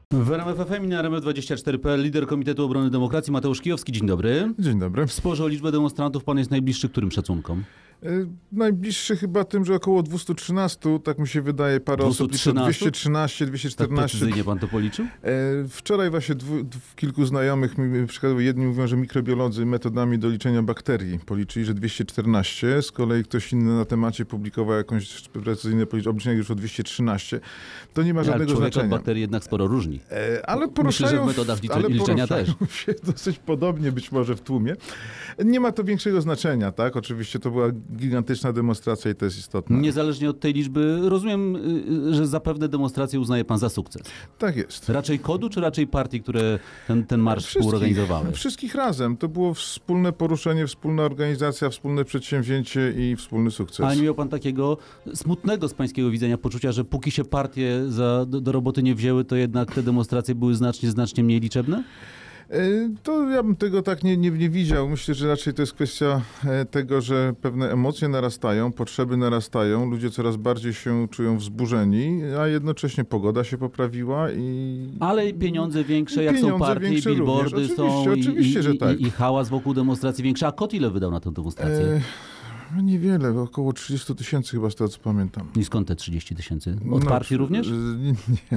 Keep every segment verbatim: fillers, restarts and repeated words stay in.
W R M F F M i na R M F dwadzieścia cztery kropka p l lider Komitetu Obrony Demokracji Mateusz Kijowski. Dzień dobry. Dzień dobry. W sporze o liczbę demonstrantów pan jest najbliższy którym szacunkom? Yy, najbliższy chyba tym, że około dwieście trzynaście, tak mi się wydaje, parę osób, dwieście trzynaście, dwieście czternaście. Tak precyzyjnie pan to policzył? Yy, wczoraj właśnie dwu, dwu, kilku znajomych mi przykładowo jedni mówią, że mikrobiolodzy metodami do liczenia bakterii policzyli, że dwieście czternaście, z kolei ktoś inny na temacie publikował jakąś precyzyjne obliczenie już o dwieście trzynaście. To nie ma żadnego człowiek znaczenia. od bakterii jednak sporo różni. Yy, ale poruszają, Myślę, że w metodach liczenia, ale liczenia też. się dosyć podobnie być może w tłumie. Nie ma to większego znaczenia, tak? Oczywiście to była gigantyczna demonstracja i to jest istotne. Niezależnie od tej liczby, rozumiem, że zapewne demonstrację uznaje pan za sukces. Tak jest. Raczej kodu, czy raczej partii, które ten, ten marsz współorganizowały? Wszystkich razem. To było wspólne poruszenie, wspólna organizacja, wspólne przedsięwzięcie i wspólny sukces. A nie miał pan takiego smutnego z pańskiego widzenia poczucia, że póki się partie za, do, do roboty nie wzięły, to jednak te demonstracje były znacznie, znacznie mniej liczebne? To ja bym tego tak nie, nie, nie widział. Myślę, że raczej to jest kwestia tego, że pewne emocje narastają, potrzeby narastają, ludzie coraz bardziej się czują wzburzeni, a jednocześnie pogoda się poprawiła i... Ale i pieniądze większe, I jak pieniądze są partie, i billboardy również. są, oczywiście, oczywiście, i, że i, tak. i, i hałas wokół demonstracji większy. A kot ile wydał na tę demonstrację? E... No niewiele, około trzydzieści tysięcy chyba z tego, co pamiętam. I skąd te trzydzieści tysięcy? Od no, partii również? Nie,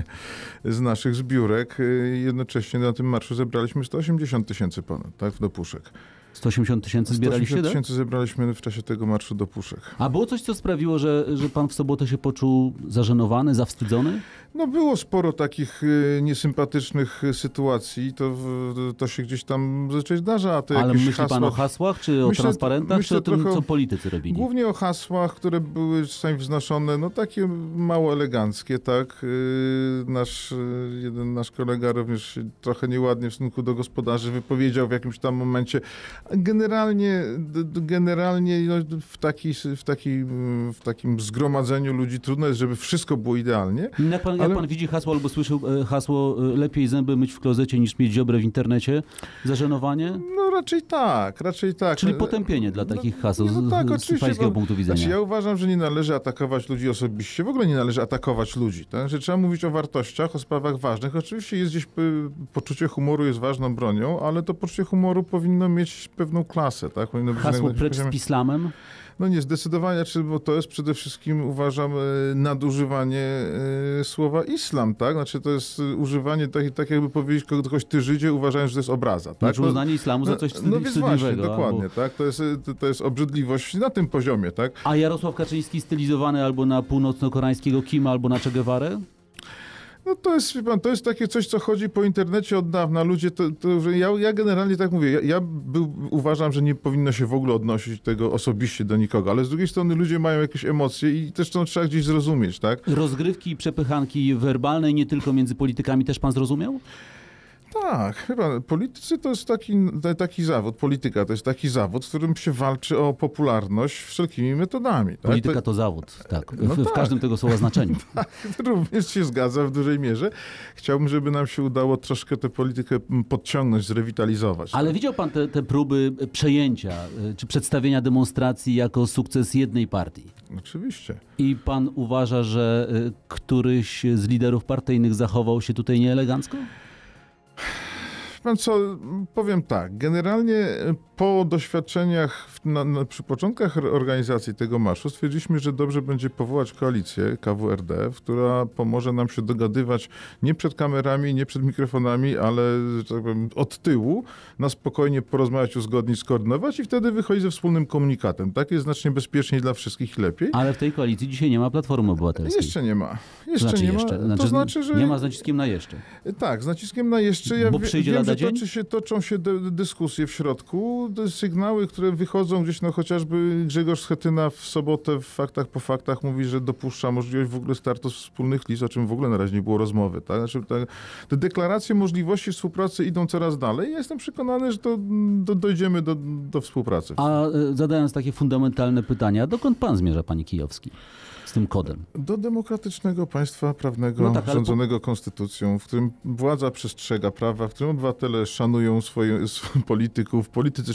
nie, z naszych zbiórek. Jednocześnie na tym marszu zebraliśmy sto osiemdziesiąt tysięcy ponad, tak, do puszek. sto osiemdziesiąt tysięcy zbieraliście? sto osiemdziesiąt tysięcy zebraliśmy w czasie tego marszu do puszek. A było coś, co sprawiło, że, że pan w sobotę się poczuł zażenowany, zawstydzony? No było sporo takich y, niesympatycznych sytuacji, to, to się gdzieś tam zazwyczaj zdarza. A to Ale myśli hasła... pan o hasłach, czy o myślę, transparentach, myślę czy o tym, trochę... co politycy robili? Głównie o hasłach, które były czasami wznoszone, no takie mało eleganckie, tak. Y, nasz, y, jeden nasz kolega również się trochę nieładnie w stosunku do gospodarzy wypowiedział w jakimś tam momencie. Generalnie, generalnie no, w, taki, w, taki, w takim zgromadzeniu ludzi trudno jest, żeby wszystko było idealnie. Jak pan, ale... jak pan widzi hasło albo słyszał hasło lepiej zęby myć w klozecie niż mieć dziobrę w internecie? Zażenowanie? No raczej tak, raczej tak. Czyli potępienie dla takich no, haseł no, tak, z, z pańskiego bo, punktu widzenia. Znaczy ja uważam, że nie należy atakować ludzi osobiście. W ogóle nie należy atakować ludzi. Tak? Że trzeba mówić o wartościach, o sprawach ważnych. Oczywiście jest gdzieś poczucie humoru jest ważną bronią, ale to poczucie humoru powinno mieć pewną klasę. Tak? Powinno być hasło na, precz z islamem? No nie, zdecydowanie, czy, bo to jest przede wszystkim, uważam, nadużywanie e, słowa islam, tak? Znaczy to jest używanie, tak, tak jakby powiedzieć kogoś, ty Żydzie, uważając, że to jest obraza, tak? Znaczy uznanie islamu za coś wstydliwego. No więc właśnie, dokładnie, albo... tak? To jest, to jest obrzydliwość na tym poziomie, tak? A Jarosław Kaczyński stylizowany albo na północno-koreańskiego Kima, albo na Che Guevarę? No to jest, wie pan, to jest takie coś, co chodzi po internecie od dawna. Ludzie, to, to że ja, ja generalnie tak mówię, ja, ja był, uważam, że nie powinno się w ogóle odnosić tego osobiście do nikogo, ale z drugiej strony ludzie mają jakieś emocje i też to trzeba gdzieś zrozumieć, tak? Rozgrywki i przepychanki werbalne nie tylko między politykami też pan zrozumiał? Tak, chyba politycy to jest taki, taki zawód, polityka to jest taki zawód, w którym się walczy o popularność wszelkimi metodami. Tak? Polityka to, to zawód, tak. W, no w tak. każdym tego słowa znaczeniu. Tak, również się zgadza w dużej mierze. Chciałbym, żeby nam się udało troszkę tę politykę podciągnąć, zrewitalizować. Ale tak? widział pan te, te próby przejęcia czy przedstawienia demonstracji jako sukces jednej partii? Oczywiście. I pan uważa, że któryś z liderów partyjnych zachował się tutaj nieelegancko? Pan co, powiem tak, generalnie po doświadczeniach na, na, przy początkach organizacji tego marszu stwierdziliśmy, że dobrze będzie powołać koalicję K W R D, która pomoże nam się dogadywać nie przed kamerami, nie przed mikrofonami, ale że tak powiem, od tyłu, na spokojnie porozmawiać, uzgodnić, skoordynować i wtedy wychodzić ze wspólnym komunikatem. Tak jest znacznie bezpieczniej dla wszystkich i lepiej. Ale w tej koalicji dzisiaj nie ma Platformy Obywatelskiej. Jeszcze nie ma. Jeszcze znaczy nie jeszcze. ma. Znaczy, to znaczy, że... Nie ma z naciskiem na jeszcze. Tak, z naciskiem na jeszcze. Ja Bo przyjdzie wiem, lada że dzień? toczy się, toczą się dy- dyskusje w środku, sygnały, które wychodzą gdzieś, no chociażby Grzegorz Schetyna w sobotę w Faktach po Faktach mówi, że dopuszcza możliwość w ogóle startu z wspólnych list, o czym w ogóle na razie nie było rozmowy. Tak? Znaczy, tak, te deklaracje możliwości współpracy idą coraz dalej. Ja jestem przekonany, że to do, dojdziemy do, do współpracy. A zadając takie fundamentalne pytania, dokąd pan zmierza, panie Kijowski? Z tym kodem? Do demokratycznego państwa prawnego, no tak, rządzonego po... konstytucją, w którym władza przestrzega prawa, w którym obywatele szanują swoje, swoich polityków, politycy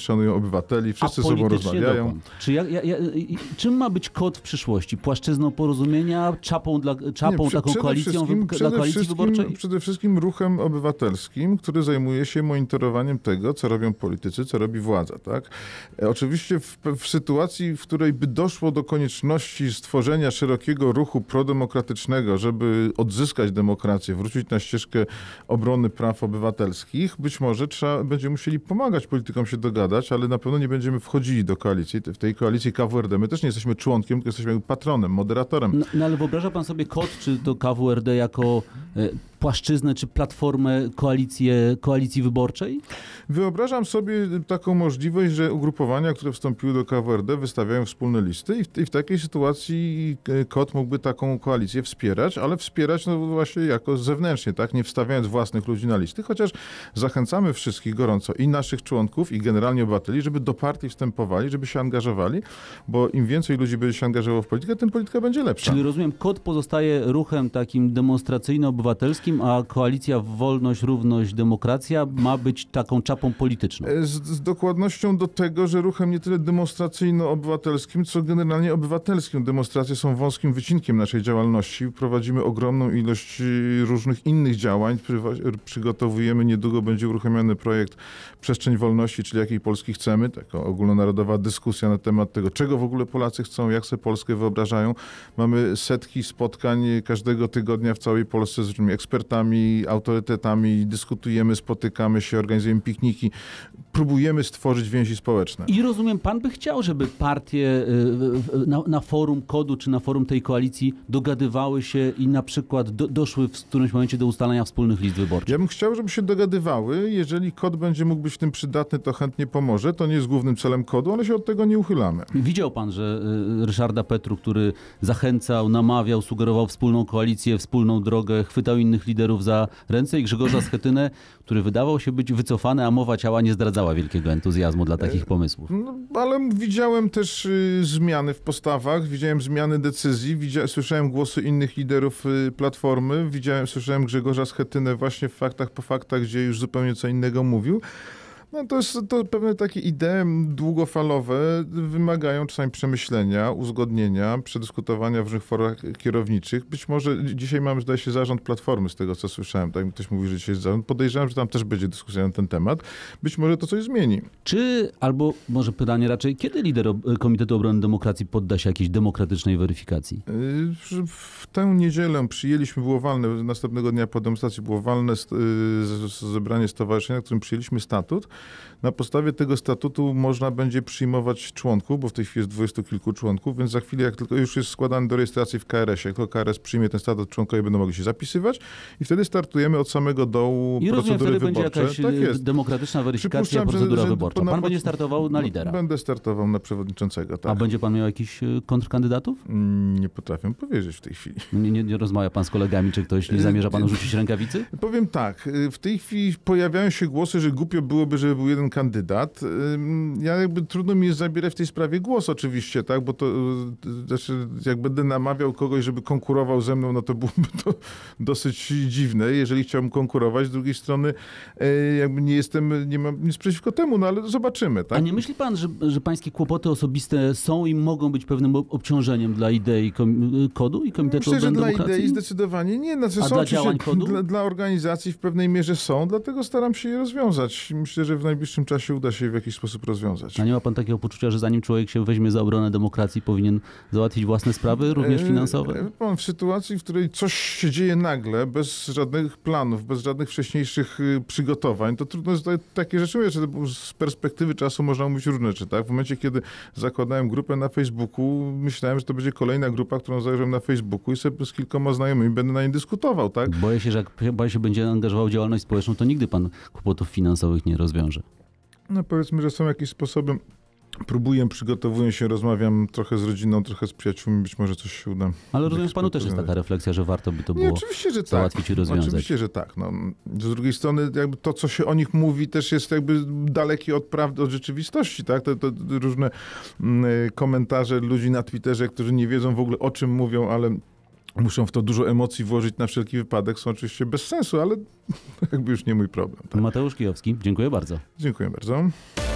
szanują obywateli, wszyscy A ze sobą politycznie rozmawiają. dokąd? Czy ja, ja, ja, czym ma być KOD w przyszłości? Płaszczyzną porozumienia, czapą, dla, czapą Nie, prze- taką przede koalicją wszystkim- wy, dla przede koalicji wszystkim- wyborczej? Przede wszystkim ruchem obywatelskim, który zajmuje się monitorowaniem tego, co robią politycy, co robi władza. Tak? E, Oczywiście w, w sytuacji, w której by doszło do konieczności stworzenia szerokiego ruchu prodemokratycznego, żeby odzyskać demokrację, wrócić na ścieżkę obrony praw obywatelskich, być może trzeba, będziemy musieli pomagać politykom się dogadać, ale na pewno nie będziemy wchodzili do koalicji. W tej koalicji K W R D my też nie jesteśmy członkiem, tylko jesteśmy patronem, moderatorem. No, no ale wyobraża pan sobie KOD, czy to K W R D jako e, płaszczyznę, czy platformę koalicję, koalicji wyborczej? Wyobrażam sobie taką możliwość, że ugrupowania, które wstąpiły do K W R D, wystawiają wspólne listy i w, i w takiej sytuacji KOD mógłby taką koalicję wspierać, ale wspierać no właśnie jako zewnętrznie, tak, nie wstawiając własnych ludzi na listy, chociaż zachęcamy wszystkich gorąco i naszych członków i generalnie obywateli, żeby do partii wstępowali, żeby się angażowali, bo im więcej ludzi będzie się angażowało w politykę, tym polityka będzie lepsza. Czyli rozumiem, KOD pozostaje ruchem takim demonstracyjno-obywatelskim, a koalicja Wolność, Równość, Demokracja ma być taką czapą polityczną. Z, z dokładnością do tego, że ruchem nie tyle demonstracyjno-obywatelskim, co generalnie obywatelskim. Demonstracje są wąskim wycinkiem naszej działalności. Prowadzimy ogromną ilość różnych innych działań. Prywa- przygotowujemy, niedługo będzie uruchomiony projekt Przestrzeń Wolności, czyli jakiej Polski chcemy. Taka ogólnonarodowa dyskusja na temat tego, czego w ogóle Polacy chcą, jak sobie Polskę wyobrażają. Mamy setki spotkań każdego tygodnia w całej Polsce z różnymi ekspertami, autorytetami. Dyskutujemy, spotykamy się, organizujemy pikniki. Próbujemy stworzyć więzi społeczne. I rozumiem, pan by chciał, żeby partie y, na, na forum KOD-u czy na forum tej koalicji dogadywały się i na przykład do, doszły w którymś momencie do ustalenia wspólnych list wyborczych. Ja bym chciał, żeby się dogadywały. Jeżeli KOD będzie mógł być w tym przydatny, to chętnie pomoże. To nie jest głównym celem KOD-u, ale się od tego nie uchylamy. Widział pan, że y, Ryszarda Petru, który zachęcał, namawiał, sugerował wspólną koalicję, wspólną drogę, chwytał innych liderów za ręce, i Grzegorza Schetynę, który wydawał się być wycofany, a mowa ciała nie zdradzała wielkiego entuzjazmu dla takich pomysłów. No, ale widziałem też y, zmiany w postawach, widziałem zmiany decyzji, widzia, słyszałem głosy innych liderów y, Platformy, widziałem, słyszałem Grzegorza Schetynę właśnie w Faktach po faktach, gdzie już zupełnie co innego mówił. No to jest to pewne takie idee długofalowe, wymagają czasami przemyślenia, uzgodnienia, przedyskutowania w różnych forach kierowniczych. Być może dzisiaj mamy, zdaje się, zarząd Platformy, z tego co słyszałem. Tak, ktoś mówi, że dzisiaj jest zarząd. Podejrzewam, że tam też będzie dyskusja na ten temat. Być może to coś zmieni. Czy, albo może pytanie raczej, kiedy lider ob- Komitetu Obrony Demokracji podda się jakiejś demokratycznej weryfikacji? Yy, W tę niedzielę przyjęliśmy, było walne, następnego dnia po demonstracji było walne st- yy, z- z- zebranie stowarzyszenia, w którym przyjęliśmy statut. Na podstawie tego statutu można będzie przyjmować członków, bo w tej chwili jest dwudziestu kilku członków, więc za chwilę, jak tylko już jest składany do rejestracji w K R S ie, jak tylko K R S przyjmie ten statut, członkowie będą mogli się zapisywać i wtedy startujemy od samego dołu I rozumiem, procedury wtedy wyborcze. będzie jakaś Tak jest. demokratyczna weryfikacja, Przypuszczam, że- procedura że wyborcza. na Pan pod- będzie startował na lidera. Będę startował na przewodniczącego, tak. A będzie pan miał jakichś y, kontrkandydatów? Mm, Nie potrafię powiedzieć w tej chwili. Nie, nie, nie rozmawia pan z kolegami, czy ktoś nie zamierza panu rzucić rękawicy? Powiem tak, y, w tej chwili pojawiają się głosy, że głupio byłoby, żeby był jeden kandydat. Ym, Ja jakby trudno mi jest zabierać w tej sprawie głos oczywiście, tak, bo to y, znaczy, jak będę namawiał kogoś, żeby konkurował ze mną, no to byłoby to dosyć dziwne, jeżeli chciałbym konkurować. Z drugiej strony y, jakby nie jestem, nie mam nic przeciwko temu, no ale zobaczymy, tak. A nie myśli pan, że, że pańskie kłopoty osobiste są i mogą być pewnym ob- obciążeniem dla idei kom- KOD-u i Komitetu Myślę, że Obrony dla Demokracji? idei zdecydowanie nie. Znaczy, A są dla oczywiście działań KOD-u? Dla, dla organizacji w pewnej mierze są, dlatego staram się je rozwiązać. Myślę, że w najbliższym czasie uda się je w jakiś sposób rozwiązać. A nie ma pan takiego poczucia, że zanim człowiek się weźmie za obronę demokracji, powinien załatwić własne sprawy, również E, finansowe? e, Pan, w sytuacji, w której coś się dzieje nagle, bez żadnych planów, bez żadnych wcześniejszych y, przygotowań, to trudno jest takie rzeczy mówić, że z perspektywy czasu można mówić różne rzeczy. Tak? W momencie, kiedy zakładałem grupę na Facebooku, myślałem, że to będzie kolejna grupa, którą założyłem na Facebooku i sobie z kilkoma znajomymi będę na niej dyskutował. Tak? Boję się, że jak pan się będzie angażował w działalność społeczną, to nigdy pan kłopotów finansowych nie rozwiąże. No powiedzmy, że są jakieś sposoby. Próbuję, przygotowuję się, rozmawiam trochę z rodziną, trochę z przyjaciółmi, być może coś się uda. Ale rozumiem, panu też jest taka refleksja, że warto by to Nie, było oczywiście, że tak. załatwić i rozwiązać. Oczywiście, że tak. No, z drugiej strony jakby to, co się o nich mówi, też jest jakby dalekie od prawdy, od rzeczywistości. Tak? To, to różne mm, komentarze ludzi na Twitterze, którzy nie wiedzą w ogóle o czym mówią, ale muszą w to dużo emocji włożyć na wszelki wypadek, są oczywiście bez sensu, ale jakby już nie mój problem. Tak? Mateusz Kijowski, dziękuję bardzo. Dziękuję bardzo.